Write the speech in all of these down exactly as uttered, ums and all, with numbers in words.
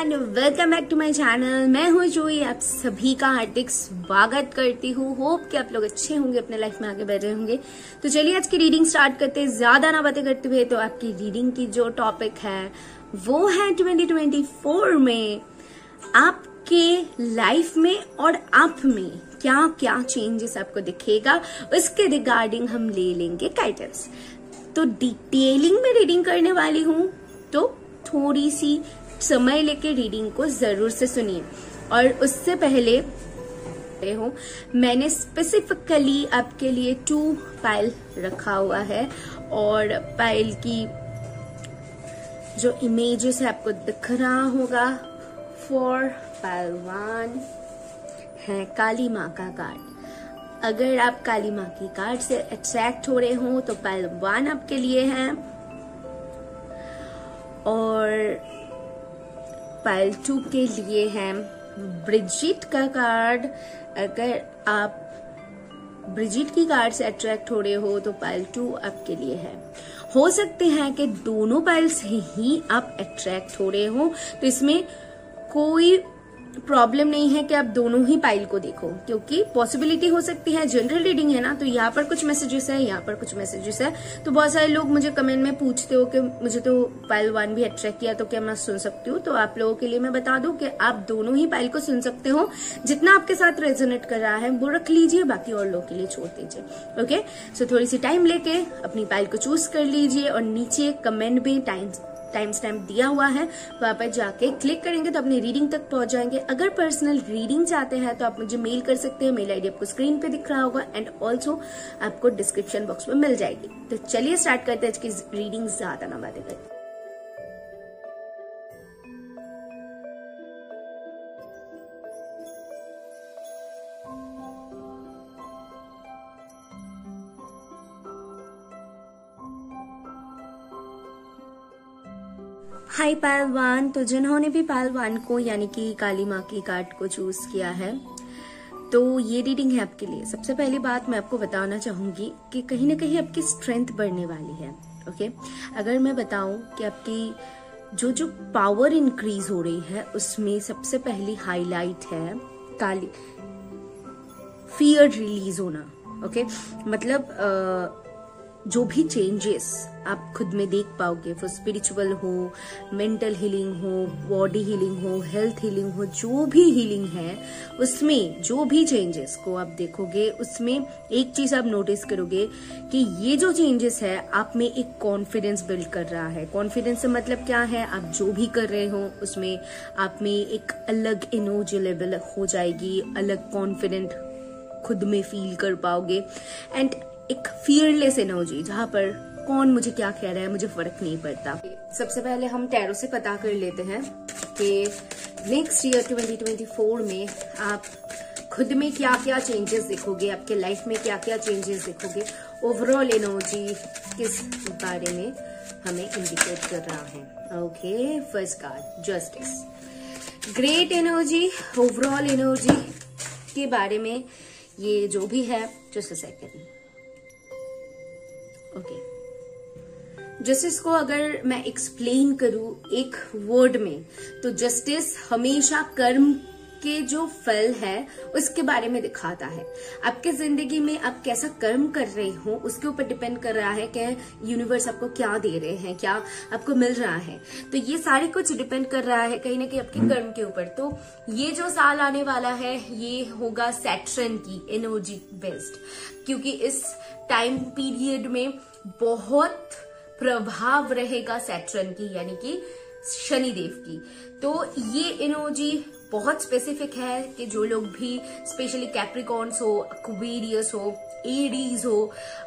Everyone, welcome back to my channel. मैं हूँ जूही, आप सभी का हार्दिक स्वागत करती हूँ। होप कि आप लोग अच्छे होंगे, अपने लाइफ में आगे बढ़ रहे होंगे। तो चलिए आज की रीडिंग स्टार्ट करते हैं। ज्यादा ना बातें करते हुए तो आपकी रीडिंग की जो टॉपिक है वो है ट्वेंटी ट्वेंटी फोर में आपके लाइफ में और आप में क्या क्या चेंजेस आपको दिखेगा, उसके रिगार्डिंग हम ले लेंगे गाइडेंस। तो डिटेलिंग में रीडिंग करने वाली हूँ, तो थोड़ी सी समय लेके रीडिंग को जरूर से सुनिए। और उससे पहले हूँ मैंने स्पेसिफिकली आपके लिए टू पाइल रखा हुआ है, और पाइल की जो इमेजेस है आपको दिख रहा होगा। फॉर पाइल वन है काली माँ का कार्ड। अगर आप काली माँ की कार्ड से अट्रैक्ट हो रहे हो तो पाइल वन आपके लिए है, और पाइल टू के लिए है ब्रिजिट का कार्ड। अगर आप ब्रिजिट की कार्ड से अट्रैक्ट हो रहे हो तो पाइल टू आपके लिए है। हो सकते हैं कि दोनों पाइल से ही आप अट्रैक्ट हो रहे हो, तो इसमें कोई प्रॉब्लम नहीं है कि आप दोनों ही पाइल को देखो, क्योंकि पॉसिबिलिटी हो सकती है। जनरल रीडिंग है ना, तो यहाँ पर कुछ मैसेजेस है, यहाँ पर कुछ मैसेजेस है। तो बहुत सारे लोग मुझे कमेंट में पूछते हो कि मुझे तो पाइल वन भी अट्रैक्ट किया, तो क्या मैं सुन सकती हूँ? तो आप लोगों के लिए मैं बता दूं कि आप दोनों ही पाइल को सुन सकते हो। जितना आपके साथ रेजोनेट कर रहा है वो रख लीजिए, बाकी और लोगों के लिए छोड़ दीजिए। ओके, सो थोड़ी सी टाइम लेके अपनी पाइल को चूज कर लीजिए, और नीचे कमेंट में टाइम टाइम स्टैम्प दिया हुआ है, वहां पर जाके क्लिक करेंगे तो अपनी रीडिंग तक पहुंच जाएंगे। अगर पर्सनल रीडिंग चाहते हैं तो आप मुझे मेल कर सकते हैं। मेल आईडी आपको स्क्रीन पे दिख रहा होगा, एंड ऑल्सो आपको डिस्क्रिप्शन बॉक्स में मिल जाएगी। तो चलिए स्टार्ट करते हैं आज की रीडिंग, ज्यादा ना बातें करते। हाई पाइल वन, तो जिन्होंने भी पाइल वन को यानी कि काली माँ की कार्ड को चूज किया है, तो ये रीडिंग है आपके लिए। सबसे पहली बात मैं आपको बताना चाहूंगी कि कहीं ना कहीं आपकी स्ट्रेंथ बढ़ने वाली है। ओके, अगर मैं बताऊं कि आपकी जो जो पावर इंक्रीज हो रही है, उसमें सबसे पहली हाईलाइट है काली फियर रिलीज होना। ओके, मतलब आ, जो भी चेंजेस आप खुद में देख पाओगे, वो स्पिरिचुअल हो, मेंटल हीलिंग हो, बॉडी हीलिंग हो, हेल्थ हीलिंग हो, जो भी हीलिंग है उसमें जो भी चेंजेस को आप देखोगे, उसमें एक चीज आप नोटिस करोगे कि ये जो चेंजेस है आप में एक कॉन्फिडेंस बिल्ड कर रहा है। कॉन्फिडेंस से मतलब क्या है, आप जो भी कर रहे हो उसमें आप में एक अलग एनर्जी लेवल हो जाएगी, अलग कॉन्फिडेंट खुद में फील कर पाओगे, एंड एक फियरलेस एनर्जी, जहां पर कौन मुझे क्या कह रहा है मुझे फर्क नहीं पड़ता। सबसे पहले हम टैरो से पता कर लेते हैं कि next year twenty twenty four में आप खुद में क्या क्या चेंजेस देखोगे, आपके लाइफ में क्या क्या चेंजेस देखोगे। ओवरऑल एनर्जी किस बारे में हमें इंडिकेट कर रहा है। Okay, first card justice, great energy, overall energy के बारे में ये जो भी है। Just a second. Okay, justice को अगर मैं एक्सप्लेन करूं एक वर्ड में, तो जस्टिस हमेशा कर्म के जो फल है उसके बारे में दिखाता है। आपके जिंदगी में आप कैसा कर्म कर रहे हो उसके ऊपर डिपेंड कर रहा है कि यूनिवर्स आपको क्या दे रहे हैं, क्या आपको मिल रहा है। तो ये सारे कुछ डिपेंड कर रहा है कहीं ना कहीं आपके कर्म के ऊपर। तो ये जो साल आने वाला है ये होगा सैटर्न की एनर्जी बेस्ड, क्योंकि इस टाइम पीरियड में बहुत प्रभाव रहेगा सैटर्न की, यानी कि शनिदेव की। तो ये एनर्जी बहुत स्पेसिफिक है कि जो लोग भी स्पेशली कैप्रिकॉर्न्स हो, एक्वेरियस हो, एरीज हो,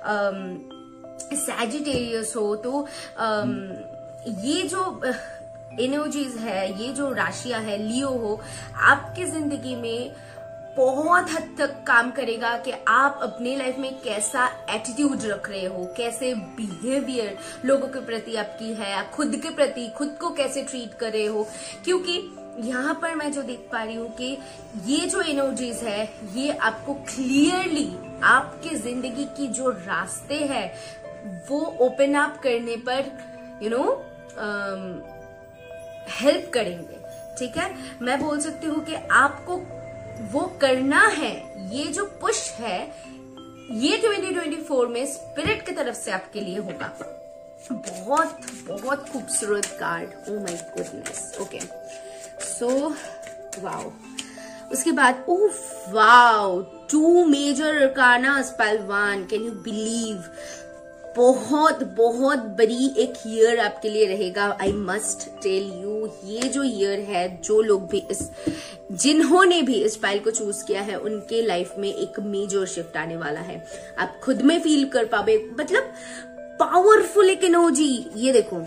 सैजिटेरियस हो, तो um, ये जो एनर्जीज है, ये जो राशियां है, लियो हो, आपकी जिंदगी में बहुत हद तक काम करेगा कि आप अपने लाइफ में कैसा एटीट्यूड रख रहे हो, कैसे बिहेवियर लोगों के प्रति आपकी है, खुद के प्रति खुद को कैसे ट्रीट कर रहे हो। क्योंकि यहाँ पर मैं जो देख पा रही हूँ कि ये जो एनर्जीज है ये आपको क्लियरली आपके जिंदगी की जो रास्ते हैं वो ओपन अप करने पर यू नो हेल्प करेंगे। ठीक है, मैं बोल सकती हूँ कि आपको वो करना है, ये जो पुश है ये ट्वेंटी ट्वेंटी फोर में स्पिरिट की तरफ से आपके लिए होगा। बहुत बहुत खूबसूरत card, oh my goodness. Okay so wow, उसके बाद oh wow, two major arcana spell one, can you believe. बहुत बहुत बड़ी एक ईयर आपके लिए रहेगा, आई मस्ट टेल यू। ये जो ईयर है, जो लोग भी इस जिन्होंने भी इस स्पेल को चूज किया है उनके लाइफ में एक मेजर शिफ्ट आने वाला है। आप खुद में फील कर पाओगे, मतलब पावरफुल एक एनर्जी। ये देखो,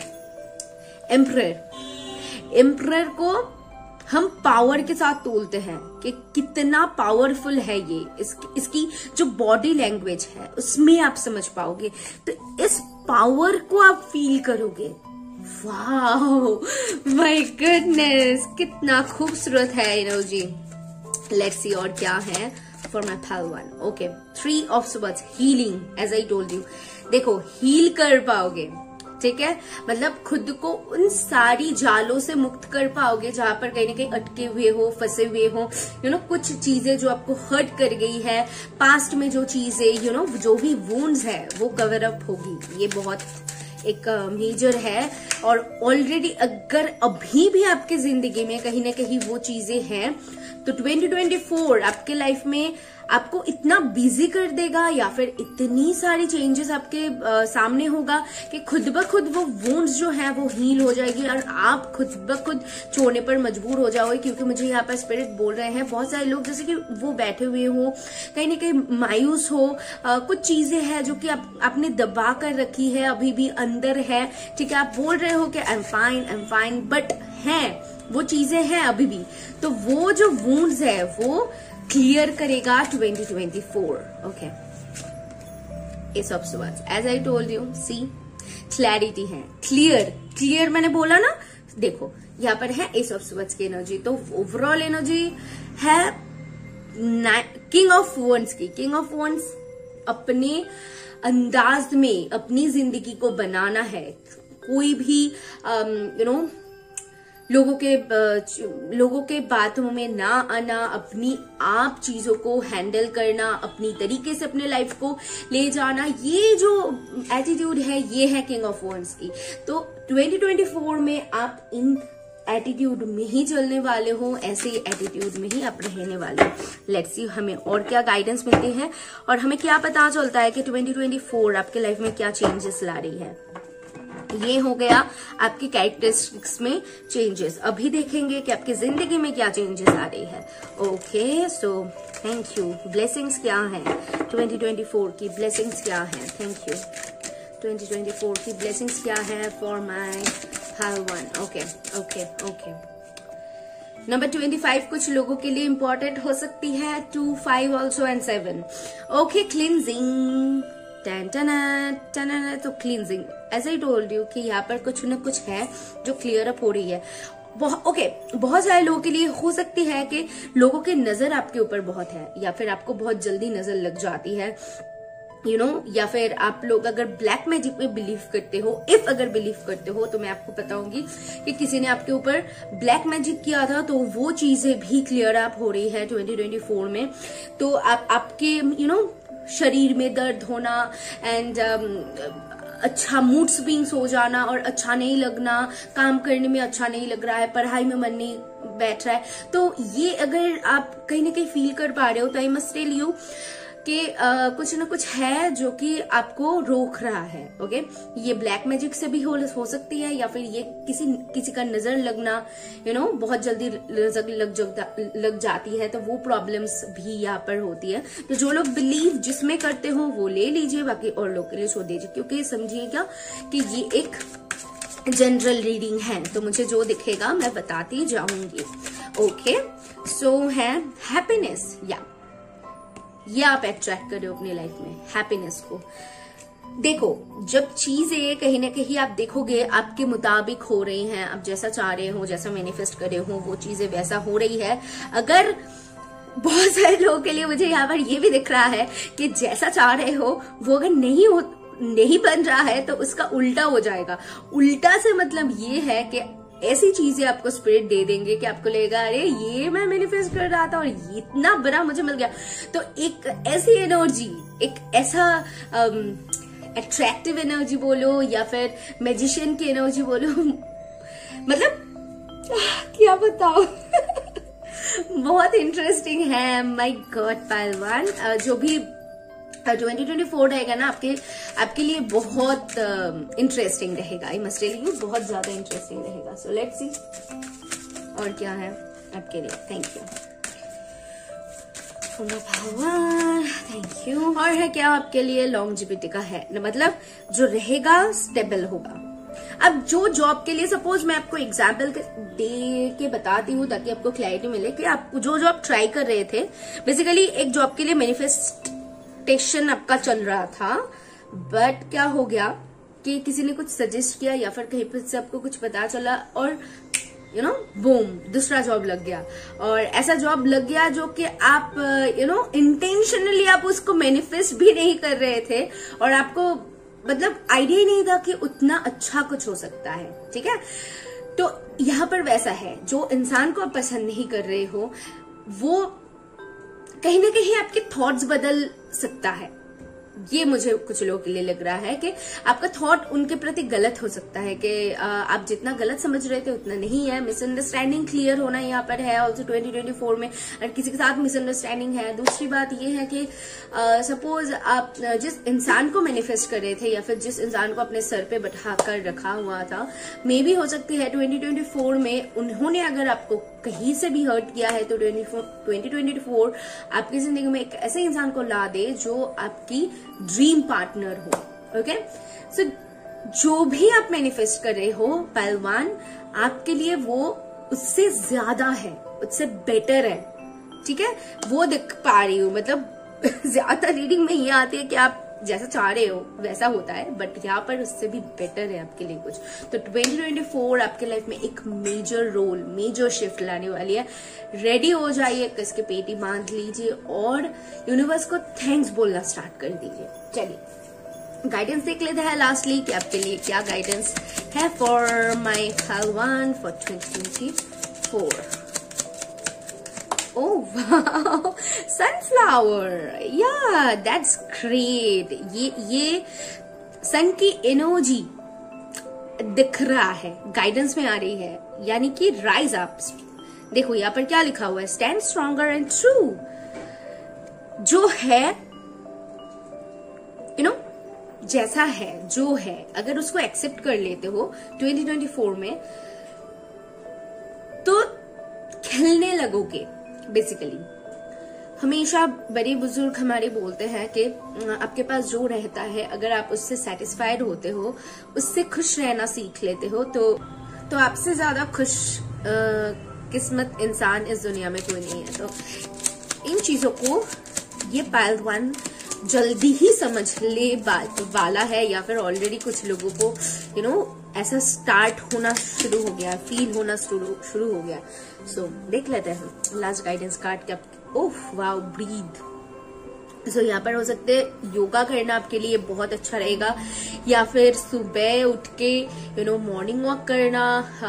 एम्परर एम्परर को हम पावर के साथ तोलते हैं कि कितना पावरफुल है ये। इस, इसकी जो बॉडी लैंग्वेज है उसमें आप समझ पाओगे, तो इस पावर को आप फील करोगे। वाओ माय गुडनेस, कितना खूबसूरत है एनर्जी। लेट्स सी और क्या है for my pal one. Okay, three of swords, healing, as I told you. देखो, हील कर पाओगे, ठीक है, मतलब खुद को उन सारी जालों से मुक्त कर पाओगे जहां पर कहीं ना कहीं अटके हुए हो, फंसे हुए हो। यू नो कुछ चीजें जो आपको हर्ट कर गई है पास्ट में, जो चीजें यू नो जो भी वुंड्स है वो कवर अप होगी। ये बहुत एक मेजर है। और ऑलरेडी अगर अभी भी आपके जिंदगी में कहीं ना कहीं वो चीजें हैं, तो ट्वेंटी ट्वेंटी फोर आपके लाइफ में आपको इतना बिजी कर देगा या फिर इतनी सारी चेंजेस आपके आ, सामने होगा कि खुद ब खुद वो वुंड्स जो है वो हील हो जाएगी और आप खुद ब खुद छोड़ने पर मजबूर हो जाओगे। क्योंकि मुझे यहाँ पर स्पिरिट बोल रहे हैं, बहुत सारे लोग जैसे कि वो बैठे हुए हो, कहीं ना कहीं मायूस हो, आ, कुछ चीजें हैं जो कि आप, आपने दबा कर रखी है, अभी भी अंदर है, ठीक है। आप बोल रहे हो कि I am fine, I am fine, but है वो चीजें हैं अभी भी। तो वो जो वुंड्स है वो क्लियर करेगा twenty twenty four. Okay, ace of swords, as I told you, see clarity है, क्लियर क्लियर मैंने बोला ना। देखो यहाँ पर है एस ऑफ सवर्ड्स की एनर्जी, तो ओवरऑल एनर्जी है किंग ऑफ वंड्स की। किंग ऑफ वंड्स अपने अंदाज में अपनी जिंदगी को बनाना है। कोई भी यू नो लोगों के लोगों के बातों में ना आना, अपनी आप चीजों को हैंडल करना, अपनी तरीके से अपने लाइफ को ले जाना, ये जो एटीट्यूड है ये है किंग ऑफ वंड्स की। तो ट्वेंटी ट्वेंटी फोर में आप इन एटीट्यूड में ही चलने वाले हो, ऐसे एटीट्यूड में ही आप रहने वाले हो। लेट्स सी हमें और क्या गाइडेंस मिलती है और हमें क्या पता चलता है कि ट्वेंटी ट्वेंटी फोर आपके लाइफ में क्या चेंजेस ला रही है। ये हो गया आपकी कैरेक्टरिस्टिक्स में चेंजेस। अभी देखेंगे कि आपकी जिंदगी में क्या चेंजेस आ रही है। Okay, so thank you. Blessings क्या है ट्वेंटी ट्वेंटी फोर की? ब्लेसिंग्स क्या है? Thank you. Twenty twenty four की ब्लेसिंग्स क्या है for my pal one? Okay okay okay. Number twenty five कुछ लोगों के लिए इंपॉर्टेंट हो सकती है, two five also and seven. Okay, cleansing, टन टन टन, तो cleansing, as I told you कि यहाँ पर कुछ न कुछ है जो क्लियर अप हो रही है। बहुत ओके okay, बहुत सारे लोगों के लिए हो सकती है कि लोगों की नजर आपके ऊपर बहुत है या फिर आपको बहुत जल्दी नजर लग जाती है, यू you नो know, या फिर आप लोग अगर ब्लैक मैजिक में बिलीव करते हो, इफ अगर बिलीव करते हो तो मैं आपको बताऊंगी कि किसी ने आपके ऊपर ब्लैक मैजिक किया था, तो वो चीजें भी क्लियर अप हो रही है ट्वेंटी ट्वेंटी फोर में। तो आप आपके यू नो शरीर में दर्द होना एंड um, अच्छा मूड स्विंग्स हो जाना और अच्छा नहीं लगना, काम करने में अच्छा नहीं लग रहा है, पढ़ाई में मन नहीं बैठ रहा है, तो ये अगर आप कहीं ना कहीं फील कर पा रहे हो तो आई मस्ट टेल यू कि uh, कुछ ना कुछ है जो कि आपको रोक रहा है। ओके, ये ब्लैक मैजिक से भी हो, हो सकती है या फिर ये किसी किसी का नजर लगना, यू नो बहुत जल्दी नजर लग, लग, लग जाती है, तो वो प्रॉब्लम्स भी यहाँ पर होती है। तो जो लोग बिलीव जिसमें करते हो वो ले लीजिए, बाकी और लोग के लिए छोड़ दीजिए, क्योंकि समझिए क्या कि ये एक जनरल रीडिंग है, तो मुझे जो दिखेगा मैं बताती जाऊंगी। ओके, सो है हैप्पीनेस, या ये आप अट्रैक्ट कर रहे हो अपनी लाइफ में हैप्पीनेस को। देखो, जब चीजें कहीं ना कहीं आप देखोगे आपके मुताबिक हो रही हैं, आप जैसा चाह रहे हो, जैसा मैनिफेस्ट कर रहे हो, वो चीजें वैसा हो रही है। अगर बहुत सारे लोगों के लिए मुझे यहाँ पर ये भी दिख रहा है कि जैसा चाह रहे हो वो अगर नहीं हो नहीं बन रहा है तो उसका उल्टा हो जाएगा। उल्टा से मतलब ये है कि ऐसी चीजें आपको स्पिरिट दे देंगे कि आपको लगेगा अरे ये मैं मैनिफेस्ट कर रहा था और ये इतना बड़ा मुझे मिल गया। तो एक ऐसी एनर्जी, एक ऐसा अट्रैक्टिव एनर्जी बोलो या फिर मैजिशियन की एनर्जी बोलो, मतलब क्या बताओ बहुत इंटरेस्टिंग है। माय गॉड पहलवान, जो भी ट्वेंटी ट्वेंटी फोर रहेगा ना आपके आपके लिए बहुत इंटरेस्टिंग uh, रहेगा। आई मस्ट टेल यू, बहुत ज्यादा इंटरेस्टिंग रहेगा। सो लेट्स सी और क्या है आपके लिए। थैंक यू भगवान, थैंक यू। और है क्या आपके लिए? लॉन्जिविटी का है, मतलब जो रहेगा स्टेबल होगा। अब जो जॉब के लिए, सपोज मैं आपको एग्जाम्पल दे के बताती हूँ ताकि आपको क्लैरिटी मिले कि आप जो जॉब ट्राई कर रहे थे, बेसिकली एक जॉब के लिए मैनिफेस्टेशन आपका चल रहा था, बट क्या हो गया कि किसी ने कुछ सजेस्ट किया या फिर कहीं पर से आपको कुछ पता चला और यू नो बूम दूसरा जॉब लग गया। और ऐसा जॉब लग गया जो कि आप यू नो इंटेंशनली आप उसको मैनिफेस्ट भी नहीं कर रहे थे और आपको मतलब आइडिया ही नहीं था कि उतना अच्छा कुछ हो सकता है। ठीक है, तो यहाँ पर वैसा है, जो इंसान को आप पसंद नहीं कर रहे हो वो कहीं ना कहीं आपके थॉट्स बदल सकता है। ये मुझे कुछ लोगों के लिए लग रहा है कि आपका थॉट उनके प्रति गलत हो सकता है, कि आप जितना गलत समझ रहे थे उतना नहीं है। मिसअंडरस्टैंडिंग क्लियर होना यहाँ पर है ऑल्सो ट्वेंटी ट्वेंटी फोर में। अगर किसी के साथ मिसअंडरस्टैंडिंग है, दूसरी बात ये है कि सपोज आप जिस इंसान को मैनिफेस्ट कर रहे थे या फिर जिस इंसान को अपने सर पे बैठा कर रखा हुआ था, मे भी हो सकती है ट्वेंटी ट्वेंटी फोर में उन्होंने अगर आपको कहीं से भी हर्ट किया है तो ट्वेंटी ट्वेंटी फोर आपकी जिंदगी में एक ऐसे इंसान को ला दे जो आपकी ड्रीम पार्टनर हो। ओके, सो जो भी आप मैनिफेस्ट कर रहे हो पहलवान, आपके लिए वो उससे ज्यादा है, उससे बेटर है। ठीक है, वो देख पा रही हूँ, मतलब ज्यादा रीडिंग में ये आती है कि आप जैसा चाह रहे हो वैसा होता है, बट यहाँ पर उससे भी बेटर है आपके लिए कुछ। तो ट्वेंटी ट्वेंटी फोर आपके लाइफ में एक मेजर रोल, मेजर शिफ्ट लाने वाली है। रेडी हो जाइए, कसके पेटी बांध लीजिए और यूनिवर्स को थैंक्स बोलना स्टार्ट कर दीजिए। चलिए गाइडेंस देख लेते हैं लास्टली कि आपके लिए क्या गाइडेंस है फॉर माय पहलवान for twenty twenty four. Oh wow, sunflower, yeah, that's great। ये ये सन की एनर्जी दिख रहा है, गाइडेंस में आ रही है, यानी कि राइज अप। देखो यहाँ पर क्या लिखा हुआ है, स्टैंड स्ट्रॉन्गर एंड ट्रू। जो है यू नो जैसा है, जो है, अगर उसको एक्सेप्ट कर लेते हो ट्वेंटी ट्वेंटी फोर में तो खिलने लगोगे। बेसिकली हमेशा बड़े बुजुर्ग हमारे बोलते हैं कि आपके पास जो रहता है अगर आप उससे सेटिस्फाइड होते हो, उससे खुश रहना सीख लेते हो, तो तो आपसे ज्यादा खुश किस्मत इंसान इस दुनिया में कोई नहीं है। तो इन चीजों को ये पहलवान जल्दी ही समझ ले वाला है, या फिर ऑलरेडी कुछ लोगों को यू you नो know, ऐसा स्टार्ट होना शुरू हो गया, फील होना शुरू शुरू हो गया। सो so, देख लेते हैं लास्ट गाइडेंस कार्ड क्या। Oh wow, breathe. सो यहाँ पर हो सकते योगा करना आपके लिए बहुत अच्छा रहेगा, या फिर सुबह उठ के यू नो मॉर्निंग वॉक करना,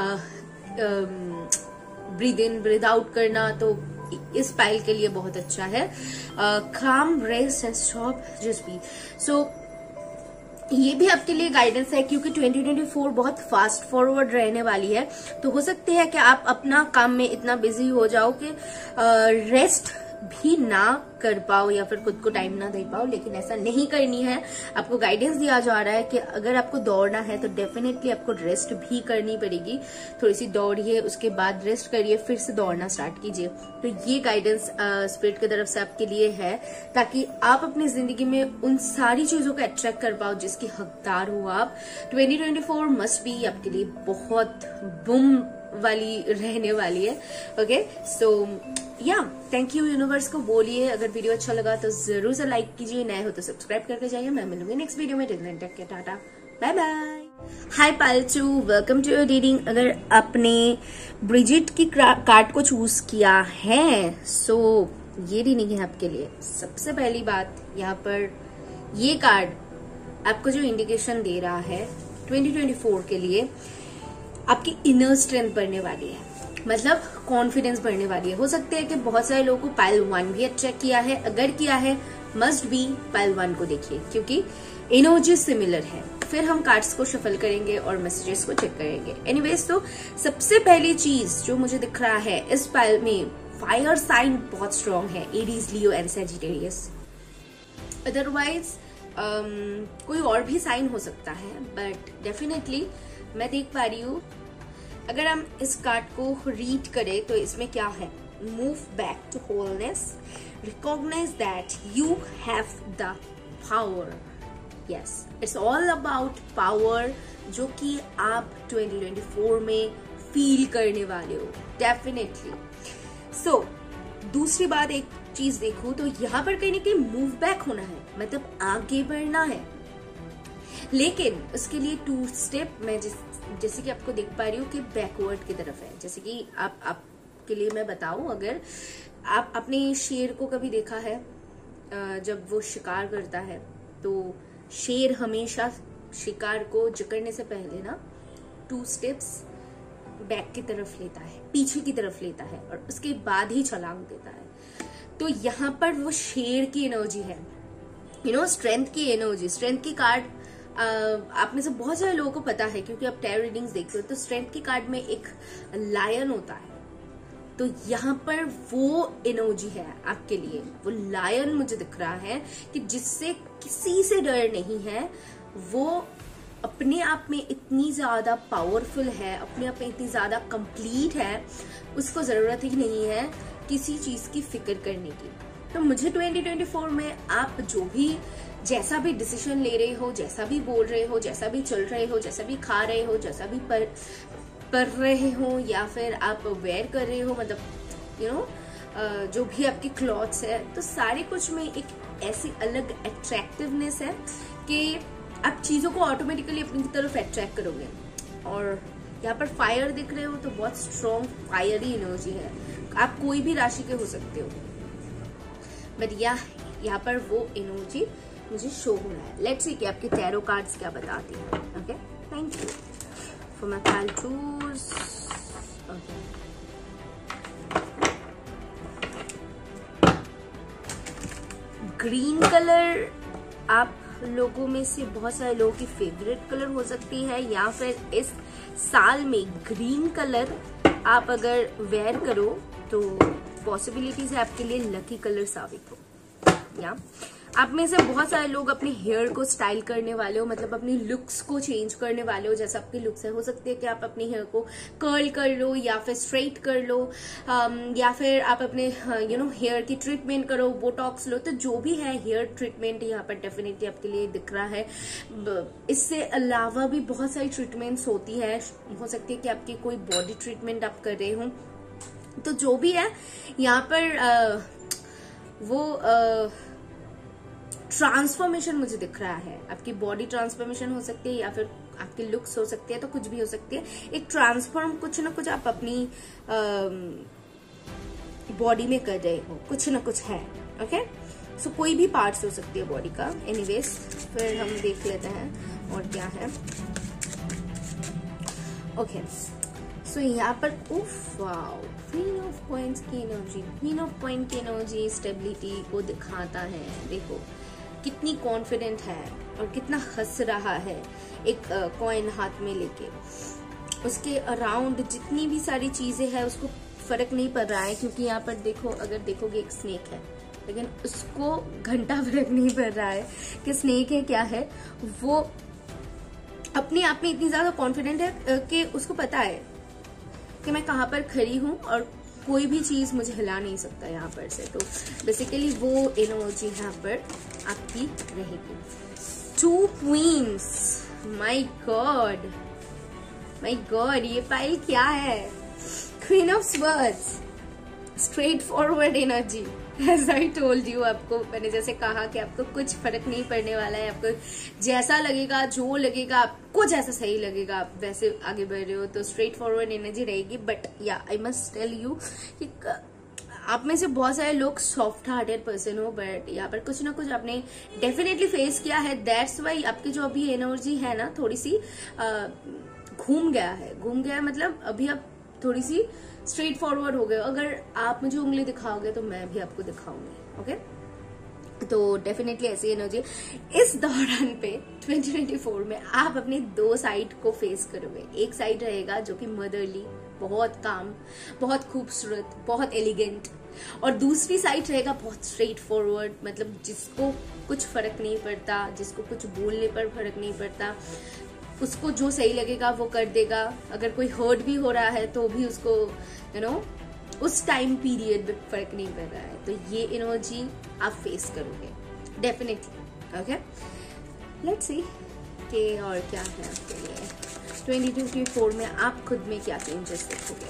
ब्रीद इन ब्रीद आउट करना, तो इस पाइल के लिए बहुत अच्छा है। Calm rest and stop just be. So ये भी आपके लिए गाइडेंस है, क्योंकि ट्वेंटी ट्वेंटी फोर बहुत फास्ट फॉरवर्ड रहने वाली है। तो हो सकते हैं कि आप अपना काम में इतना बिजी हो जाओ कि रेस्ट भी ना कर पाओ या फिर खुद को टाइम ना दे पाओ, लेकिन ऐसा नहीं करनी है। आपको गाइडेंस दिया जा रहा है कि अगर आपको दौड़ना है तो डेफिनेटली आपको रेस्ट भी करनी पड़ेगी। थोड़ी सी दौड़िए, उसके बाद रेस्ट करिए, फिर से दौड़ना स्टार्ट कीजिए। तो ये गाइडेंस स्पिरिट की तरफ से आपके लिए है, ताकि आप अपनी जिंदगी में उन सारी चीजों को अट्रैक्ट कर पाओ जिसकी हकदार हो आप। Twenty twenty four must be आपके लिए बहुत बूम वाली रहने वाली है। ओके, सो या थैंक यू यूनिवर्स को बोलिए। अगर वीडियो अच्छा लगा तो जरूर से लाइक कीजिए, नए हो तो सब्सक्राइब करके जाइए। मैं मिलूंगी नेक्स्ट वीडियो में। Till then take care, Tata, bye bye. Hi पालचू, वेलकम टू योर रीडिंग। अगर आपने ब्रिजिट की कार्ड को चूज किया है, सो ये रीडिंग है आपके लिए। सबसे पहली बात, यहाँ पर ये कार्ड आपको जो इंडिकेशन दे रहा है ट्वेंटी ट्वेंटी फोर के लिए, आपकी इनर स्ट्रेंथ बढ़ने वाली है, मतलब कॉन्फिडेंस बढ़ने वाली है। हो सकता है कि बहुत सारे लोगों को पाइल वन भी अट्रैक्ट किया है, अगर किया है मस्ट बी पाइल वन को देखिए, क्योंकि एनर्जी सिमिलर है। फिर हम कार्ड्स को शफल करेंगे और मैसेजेस को चेक करेंगे। एनीवेज, तो सबसे पहली चीज जो मुझे दिख रहा है इस पाइल में, फायर साइन बहुत स्ट्रांग है, Aries, Leo and Sagittarius. Otherwise um, कोई और भी साइन हो सकता है, बट डेफिनेटली मैं देख पा रही हूँ। अगर हम इस कार्ड को रीड करें तो इसमें क्या है, move back to wholeness, recognise that you have the power. Yes, it's all about power, जो कि आप ट्वेंटी ट्वेंटी फोर में फील करने वाले हो डेफिनेटली। सो so, दूसरी बात, एक चीज देखो तो यहाँ पर कहीं ना कहीं मूव बैक होना है, मतलब आगे बढ़ना है, लेकिन उसके लिए टू स्टेप मैं जिस जैसे कि आपको देख पा रही हूँ कि बैकवर्ड की तरफ है। जैसे कि आप आपके लिए मैं बताऊं, अगर आप अपने शेर को कभी देखा है, जब वो शिकार करता है तो शेर हमेशा शिकार को जकड़ने से पहले ना टू स्टेप्स बैक की तरफ लेता है, पीछे की तरफ लेता है, और उसके बाद ही छलांग देता है। तो यहाँ पर वो शेर की एनर्जी है, यू नो, स्ट्रेंथ की एनर्जी। स्ट्रेंथ की कार्ड आप में से बहुत सारे लोगों को पता है, क्योंकि आप टैरो रीडिंग्स देखते हो, तो स्ट्रेंथ की कार्ड में एक लायन होता है। तो यहाँ पर वो एनर्जी है आपके लिए, वो लायन मुझे दिख रहा है कि जिससे किसी से डर नहीं है, वो अपने आप में इतनी ज्यादा पावरफुल है, अपने आप में इतनी ज्यादा कंप्लीट है, उसको जरूरत ही नहीं है किसी चीज की फिक्र करने की। तो मुझे ट्वेंटी ट्वेंटी फोर में आप जो भी जैसा भी डिसीजन ले रहे हो, जैसा भी बोल रहे हो, जैसा भी चल रहे हो, जैसा भी खा रहे हो, जैसा भी पर कर रहे हो, या फिर आप वेयर कर रहे हो, मतलब यू नो जो भी आपके क्लॉथ्स है, तो सारे कुछ में एक ऐसी अलग अट्रैक्टिवनेस है कि आप चीजों को ऑटोमेटिकली अपनी तरफ अट्रैक्ट करोगे। और यहाँ पर फायर दिख रहे हो तो बहुत स्ट्रॉन्ग फायरी एनर्जी है। आप कोई भी राशि के हो सकते हो, बट या यहाँ पर वो एनर्जी मुझे शो हो रहा है। लेट्स सी कि आपके टैरो कार्ड्स क्या बताती हैं। Okay, thank you for my pile twos. Okay, green colour आप लोगों में से बहुत सारे लोगों की फेवरेट कलर हो सकती है, या फिर इस साल में ग्रीन कलर आप अगर वेयर करो तो पॉसिबिलिटीज है आपके लिए लकी कलर साबित हो। या आप में से बहुत सारे लोग अपने हेयर को स्टाइल करने वाले हो, मतलब अपनी लुक्स को चेंज करने वाले हो। जैसा आपकी लुक्स है, हो सकती है कि आप अपने हेयर को कर्ल कर लो, या फिर स्ट्रेट कर लो, या फिर आप अपने यू नो हेयर की ट्रीटमेंट करो, बोटॉक्स लो। तो जो भी है हेयर ट्रीटमेंट यहाँ पर डेफिनेटली आपके लिए दिख रहा है। इससे अलावा भी बहुत सारी ट्रीटमेंट्स होती है, हो सकती है कि आपकी कोई बॉडी ट्रीटमेंट आप कर रहे हो। तो जो भी है यहाँ पर आ, वो आ, ट्रांसफॉर्मेशन मुझे दिख रहा है। आपकी बॉडी ट्रांसफॉर्मेशन हो सकती है, या फिर आपकी लुक्स हो सकती है, तो कुछ भी हो सकती है। एक ट्रांसफॉर्म कुछ ना कुछ आप अपनी बॉडी में कर रहे हो, कुछ ना कुछ है। ओके, सो कोई भी पार्ट्स हो सकती है बॉडी का। एनीवेज, फिर हम देख लेते हैं और क्या है। ओके, सो यहाँ पर उफ वाओ, क्वीन ऑफ कॉइंस की एनर्जी, क्वीन ऑफ कॉइन की एनर्जी स्टेबिलिटी को दिखाता है। देखो कितनी कॉन्फिडेंट है और कितना हंस रहा है एक कॉइन हाथ में लेके। उसके अराउंड जितनी भी सारी चीजें हैं उसको फर्क नहीं पड़ रहा है, क्योंकि यहाँ पर देखो, अगर देखोगे एक स्नेक है, लेकिन उसको घंटा फर्क नहीं पड़ रहा है कि स्नेक है क्या है। वो अपने आप में इतनी ज्यादा कॉन्फिडेंट है कि उसको पता है कि मैं कहाँ पर खड़ी हूँ और कोई भी चीज मुझे हिला नहीं सकता यहाँ पर से। तो बेसिकली वो एनर्जी यहाँ पर आपकी रहेगी। Two queens, my god my god, ये पाइल क्या है? Queen of swords, straightforward energy. As I told you, आपको मैंने जैसे कहा कि आपको कुछ फर्क नहीं पड़ने वाला है। आपको जैसा लगेगा, जो लगेगा, आपको जैसा सही लगेगा, आप वैसे आगे बढ़ रहे हो, तो स्ट्रेट फॉरवर्ड एनर्जी रहेगी। बट या आई मस्ट टेल यू कि आप में से बहुत सारे लोग सॉफ्ट हार्टेड पर्सन हो, बट यहाँ पर कुछ ना कुछ आपने डेफिनेटली फेस किया है। दैट्स वाई आपकी जो अभी एनर्जी है ना, थोड़ी सी घूम गया है, घूम गया है मतलब अभी आप थोड़ी सी स्ट्रेट फॉरवर्ड हो गए। अगर आप मुझे उंगली दिखाओगे तो मैं भी आपको दिखाऊंगी। ओके, तो डेफिनेटली ऐसी एनर्जी इस दौरान पे ट्वेंटी ट्वेंटी फोर में आप अपनी दो साइड को फेस करोगे। एक साइड रहेगा जो कि मदरली, बहुत काम, बहुत खूबसूरत, बहुत एलिगेंट, और दूसरी साइड रहेगा बहुत स्ट्रेट फॉरवर्ड, मतलब जिसको कुछ फर्क नहीं पड़ता, जिसको कुछ बोलने पर फर्क नहीं पड़ता, उसको जो सही लगेगा वो कर देगा। अगर कोई हर्ट भी हो रहा है तो भी उसको यू नो उस टाइम पीरियड में फर्क नहीं पड़ रहा है। तो ये एनर्जी आप फेस करोगे डेफिनेटली। ओके, लेट्स सी कि और क्या है आपके लिए ट्वेंटी ट्वेंटी फोर में, आप खुद में क्या चेंजेस देखोगे।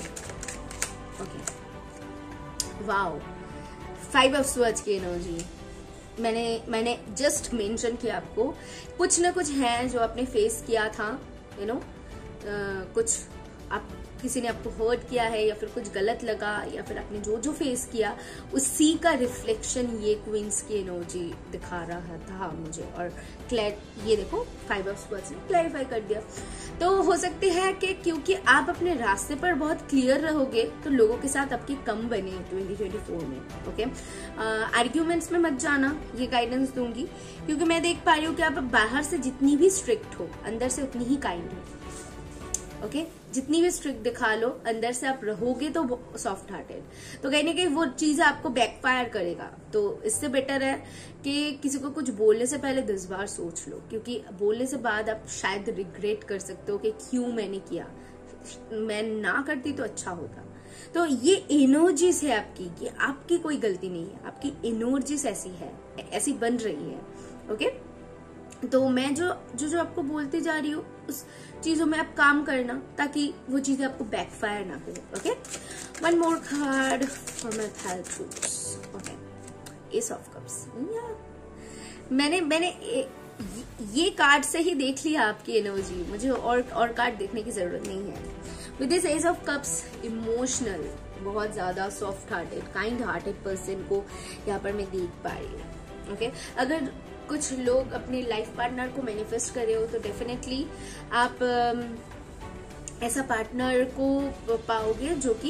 Okay, wow, five of swords की एनर्जी मैंने मैंने जस्ट मेंशन किया आपको। कुछ ना कुछ है जो आपने फेस किया था, यू you नो know, कुछ आप किसी ने आपको हर्ट किया है या फिर कुछ गलत लगा, या फिर आपने जो जो फेस किया उसी का रिफ्लेक्शन ये क्वींस की एनर्जी दिखा रहा था मुझे। और क्लैर ये देखो फाइव ऑफ स्वर्ड्स ने क्लैरिफाई कर दिया। तो हो सकते हैं कि क्योंकि आप अपने रास्ते पर बहुत क्लियर रहोगे तो लोगों के साथ आपकी कम बने ट्वेंटी ट्वेंटी फोर में। ओके, आर्ग्यूमेंट्स में मत जाना, ये गाइडेंस दूंगी, क्योंकि मैं देख पा रही हूँ कि आप बाहर से जितनी भी स्ट्रिक्ट हो अंदर से उतनी ही काइंड हो। Okay okay? जितनी भी स्ट्रिक्ट दिखा लो अंदर से आप रहोगे तो सॉफ्ट हार्टेड, तो कहीं ना कहीं वो चीज आपको बैकफायर करेगा। तो इससे बेटर है कि किसी को कुछ बोलने से पहले दस बार सोच लो, क्योंकि बोलने से बाद आप शायद रिग्रेट कर सकते हो कि क्यों मैंने किया, मैं ना करती तो अच्छा होता। तो ये एनर्जीज है आपकी, ये आपकी कोई गलती नहीं है, आपकी एनर्जीज ऐसी है, ऐसी बन रही है। Okay okay? तो मैं जो जो जो आपको बोलती जा रही हूँ उस चीजों में आप काम करना ताकि वो चीजें आपको बैकफायर ना करे। Okay, one more card for my थैल्ट्रूस। Okay, ace of cups. मैंने मैंने ए, ये कार्ड से ही देख लिया आपकी एनर्जी, मुझे और और कार्ड देखने की जरूरत नहीं है। With this ace of cups, emotional, बहुत ज्यादा soft hearted, kind hearted person को यहाँ पर मैं देख पा रही हूँ। ओके, अगर कुछ लोग अपने लाइफ पार्टनर को मैनिफेस्ट कर रहे हो तो डेफिनेटली आप ऐसा पार्टनर को पाओगे जो कि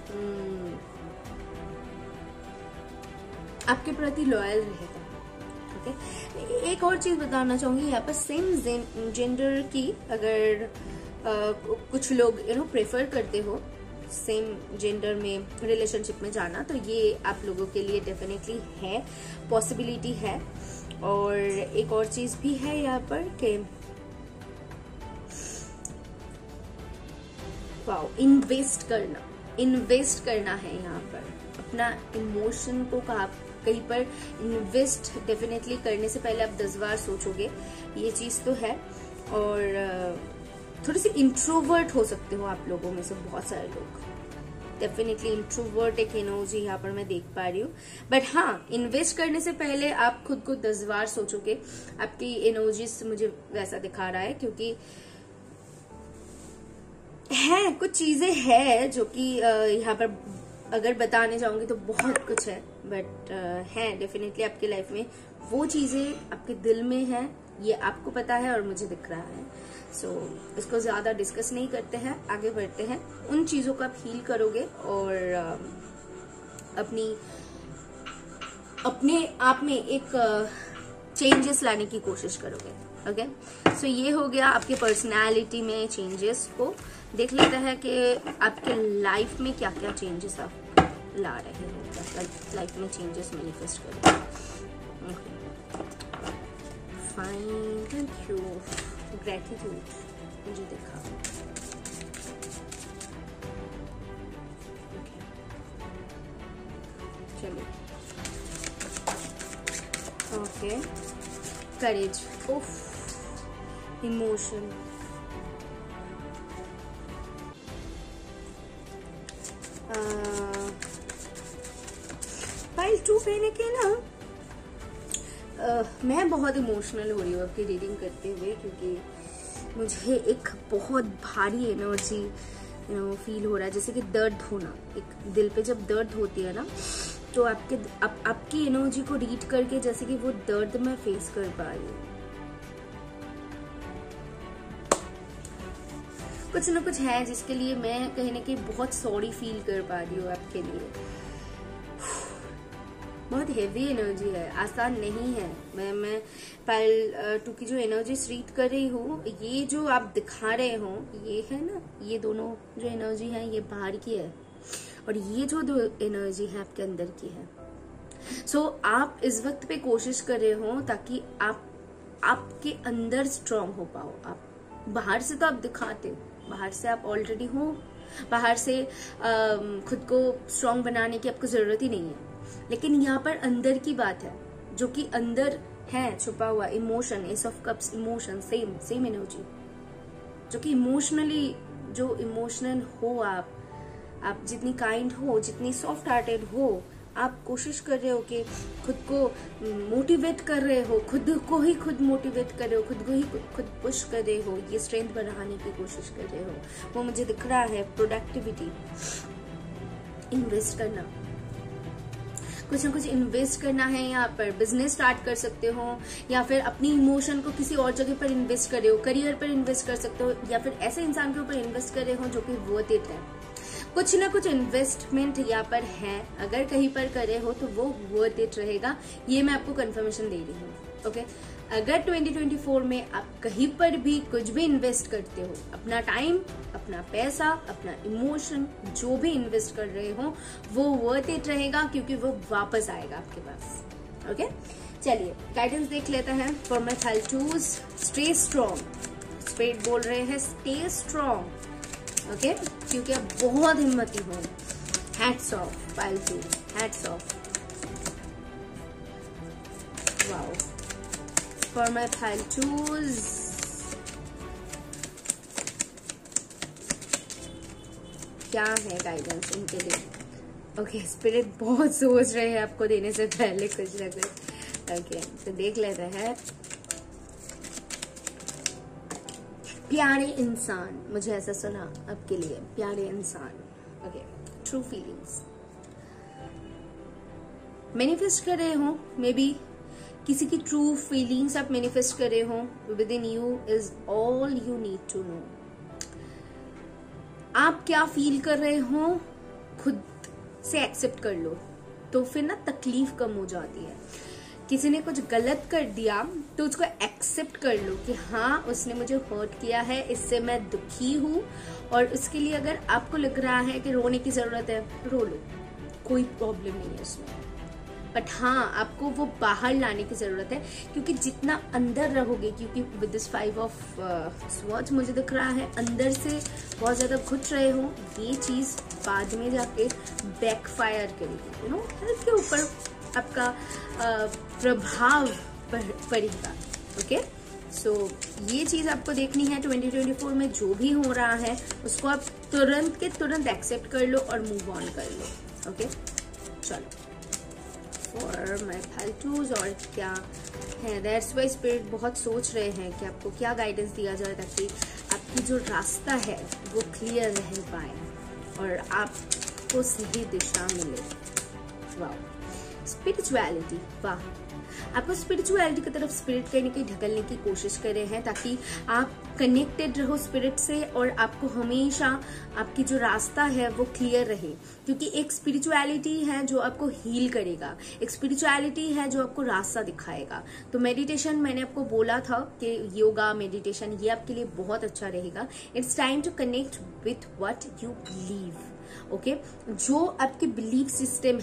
आपके प्रति लॉयल रहेगा। ओके, एक और चीज बताना चाहूंगी यहाँ पर, सेम जेंडर की अगर आ, कुछ लोग यू नो प्रेफर करते हो सेम जेंडर में रिलेशनशिप में जाना, तो ये आप लोगों के लिए डेफिनेटली है, पॉसिबिलिटी है। और एक और चीज भी है यहाँ पर कि वाओ, इन्वेस्ट करना, इन्वेस्ट करना है यहाँ पर अपना इमोशन को। कहा कहीं पर इन्वेस्ट डेफिनेटली करने से पहले आप दस बार सोचोगे, ये चीज तो है। और थोड़ी सी इंट्रोवर्ट हो सकते हो आप लोगों में से बहुत सारे लोग, डेफिनेटली इंट्रोवर्ट एक एनर्जी यहाँ पर मैं देख पा रही हूँ। बट हाँ, इन्वेस्ट करने से पहले आप खुद को दस बार सोचोगे, आपकी एनर्जी से मुझे वैसा दिखा रहा है, क्योंकि है कुछ चीजें हैं जो कि यहाँ पर अगर बताने जाऊंगी तो बहुत कुछ है, बट है डेफिनेटली आपकी लाइफ में वो चीजें आपके दिल में है, ये आपको पता है और मुझे दिख रहा है। सो so, इसको ज्यादा डिस्कस नहीं करते हैं, आगे बढ़ते हैं। उन चीजों को आप हील करोगे और अपनी अपने आप में एक चेंजेस लाने की कोशिश करोगे। ओके, सो so, ये हो गया आपके पर्सनालिटी में चेंजेस को। देख लेते हैं कि आपके लाइफ में क्या क्या चेंजेस आप ला रहे हो, लाइफ में चेंजेस मैनिफेस्ट करोगे। फाइन, थैंक यू, ग्रेटिट्यूड मुझे देखा। चलिए, ओके, करेज, उफ, इमोशन, फाइल टू कहने के ना Uh, मैं बहुत इमोशनल हो रही हूँ आपकी रीडिंग करते हुए, क्योंकि मुझे एक बहुत भारी एनर्जी यू नो फील हो रहा है, जैसे कि दर्द होना। एक दिल पे जब दर्द होती है ना, तो आपके आप, आपकी एनर्जी को रीड करके जैसे कि वो दर्द मैं फेस कर पा रही हूँ। कुछ ना कुछ है जिसके लिए मैं कहीं ना कहीं बहुत सॉरी फील कर पा रही हूँ आपके लिए। बहुत हेवी एनर्जी है, आसान नहीं है। मैं मैं पायल टू की जो एनर्जी रीड कर रही हूँ, ये जो आप दिखा रहे हो ये है ना, ये दोनों जो एनर्जी है ये बाहर की है और ये जो दो एनर्जी है आपके अंदर की है। सो so, आप इस वक्त पे कोशिश कर रहे हो ताकि आप आपके अंदर स्ट्रांग हो पाओ। आप बाहर से तो आप दिखाते हो, बाहर से आप ऑलरेडी हो, बाहर से आ, खुद को स्ट्रांग बनाने की आपको जरूरत ही नहीं है, लेकिन यहाँ पर अंदर की बात है जो कि अंदर है छुपा हुआ emotion, ace of cups, emotion, same same energy, जो कि इमोशनली जो इमोशनल हो आप आप जितनी काइंड हो, जितनी सॉफ्ट हार्टेड हो, आप कोशिश कर रहे हो कि खुद को मोटिवेट कर रहे हो, खुद को ही खुद मोटिवेट कर रहे हो, खुद को ही खुद पुश कर रहे हो, ये स्ट्रेंथ बढ़ाने की कोशिश कर रहे हो, वो मुझे दिख रहा है। प्रोडक्टिविटी, इन्वेस्ट करना, कुछ ना कुछ इन्वेस्ट करना है। यहाँ पर बिजनेस स्टार्ट कर सकते हो या फिर अपनी इमोशन को किसी और जगह पर इन्वेस्ट कर रहे हो, करियर पर इन्वेस्ट कर सकते हो या फिर ऐसे इंसान के ऊपर इन्वेस्ट कर रहे हो जो कि वर्थ इट है। कुछ ना कुछ इन्वेस्टमेंट यहाँ पर है, अगर कहीं पर कर रहे हो तो वो वर्थ इट रहेगा, ये मैं आपको कंफर्मेशन दे रही हूँ। ओके, अगर ट्वेंटी ट्वेंटी फोर में आप कहीं पर भी कुछ भी इन्वेस्ट करते हो, अपना टाइम, अपना पैसा, अपना इमोशन, जो भी इन्वेस्ट कर रहे हो वो वर्थ इट रहेगा, क्योंकि वो वापस आएगा आपके पास। ओके, चलिए गाइडेंस देख लेते हैं for my pile twos. Stay strong, spirit बोल रहे हैं स्टे स्ट्रॉन्ग। ओके, क्योंकि आप बहुत हिम्मती हो। Hats off pile two, hats off. Wow, for my pile twos क्या है गाइडेंस इनके लिए? ओके, स्पिरिट बहुत सोच रहे हैं आपको देने से पहले कुछ ना कुछ। ओके, तो देख लेते हैं। प्यारे इंसान, मुझे ऐसा सुना आपके लिए, प्यारे इंसान। ओके, ट्रू फीलिंग्स मैनिफेस्ट कर रहे हो, मे बी किसी की ट्रू फीलिंग्स आप मैनिफेस्ट कर रहे हो। Within you is all you need to know. आप क्या फील कर रहे हो खुद से एक्सेप्ट कर लो, तो फिर ना तकलीफ कम हो जाती है। किसी ने कुछ गलत कर दिया तो उसको एक्सेप्ट कर लो कि हाँ उसने मुझे हर्ट किया है, इससे मैं दुखी हूँ, और उसके लिए अगर आपको लग रहा है कि रोने की जरूरत है, रो लो, कोई प्रॉब्लम नहीं है उसमें। बट हाँ, आपको वो बाहर लाने की जरूरत है, क्योंकि जितना अंदर रहोगे, क्योंकि with this five of swords मुझे दिख रहा है अंदर से बहुत ज्यादा घुट रहे हो, ये चीज बाद में जाके बैकफायर करेगी, यू नो, हेल्थ के ऊपर आपका प्रभाव पड़ेगा। ओके, सो ये चीज आपको देखनी है। ट्वेंटी ट्वेंटी फोर में जो भी हो रहा है उसको आप तुरंत के तुरंत एक्सेप्ट कर लो और मूव ऑन कर लो। ओके, चलो फॉर माय फालतूज और क्या है, दैट्स वाई स्पिरिट बहुत सोच रहे हैं कि आपको क्या गाइडेंस दिया जाए ताकि आपकी जो रास्ता है वो क्लियर रह पाए और आपको सही दिशा मिले। वाह, स्पिरिचुअलिटी, वाह, आपको स्पिरिचुअलिटी की तरफ स्पिरिट करने की ढकलने की कोशिश कर रहे हैं ताकि आप कनेक्टेड रहो स्पिरिट से और आपको हमेशा आपकी जो रास्ता है वो क्लियर रहे, क्योंकि एक स्पिरिचुअलिटी है जो आपको हील करेगा, एक स्पिरिचुअलिटी है जो आपको रास्ता दिखाएगा। तो मेडिटेशन, मैंने आपको बोला था कि योगा, मेडिटेशन, ये आपके लिए बहुत अच्छा रहेगा। It's time to connect with what you believe. Okay, जो आपके बिलीफ सिस्टम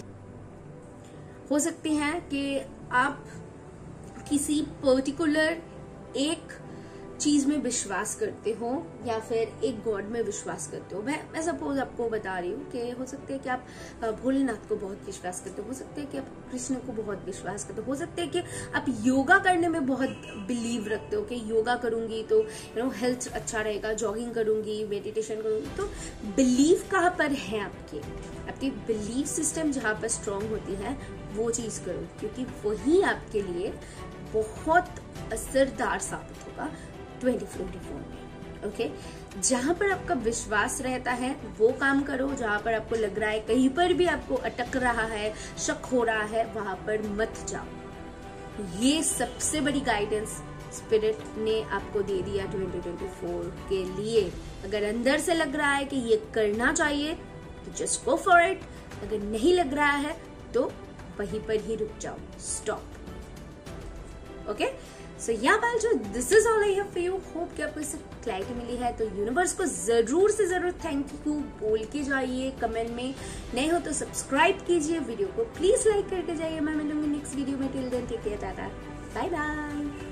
हो सकते हैं कि आप किसी पर्टिकुलर एक चीज में विश्वास करते हो या फिर एक गॉड में विश्वास करते हो। मैं मैं सपोज आपको बता रही हूँ कि हो सकता है कि आप भोलेनाथ को बहुत विश्वास करते हो, हो सकता है कि आप कृष्ण को बहुत विश्वास करते हो, हो सकता है कि आप योगा करने में बहुत बिलीव रखते हो कि योगा करूंगी तो यू नो हेल्थ अच्छा रहेगा, जॉगिंग करूंगी, मेडिटेशन करूंगी। तो बिलीव कहाँ पर है आपके आपकी बिलीफ सिस्टम जहाँ पर स्ट्रांग होती है वो चीज करो, क्योंकि वही आपके लिए बहुत असरदार साबित होगा ट्वेंटी ट्वेंटी फोर में। ओके, जहां पर आपका विश्वास रहता है वो काम करो, जहां पर आपको लग रहा है कहीं पर भी आपको अटक रहा है, शक हो रहा है, वहां पर मत जाओ। ये सबसे बड़ी गाइडेंस स्पिरिट ने आपको दे दिया ट्वेंटी ट्वेंटी फोर के लिए। अगर अंदर से लग रहा है कि ये करना चाहिए तो जस्ट गो फॉर इट, अगर नहीं लग रहा है तो वहीं पर ही रुक जाओ, स्टॉप। ओके, सो या बाल जो this is all I have for you. Hope कि आपको इससे क्लैरिटी मिली है। तो यूनिवर्स को जरूर से जरूर थैंक यू बोल के जाइए कमेंट में। नए हो तो सब्सक्राइब कीजिए, वीडियो को प्लीज लाइक करके जाइए। मैं मिलूंगी नेक्स्ट वीडियो में। Till then take care, Tata, bye bye.